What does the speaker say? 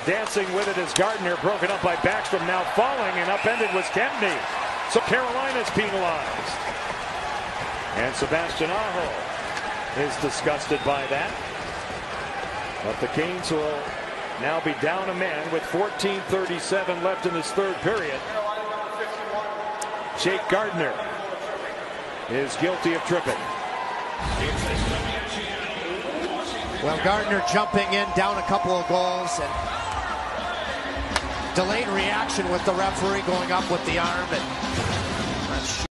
dancing with it as Gardner broken up by Backstrom, now falling, and upended was Kempny. So Carolina's penalized. And Sebastian Aho is disgusted by that. But the Canes will now be down a man with 14:37 left in this third period. Jake Gardner is guilty of tripping. Well, Gardner jumping in, down a couple of goals, and delayed reaction with the referee going up with the arm. And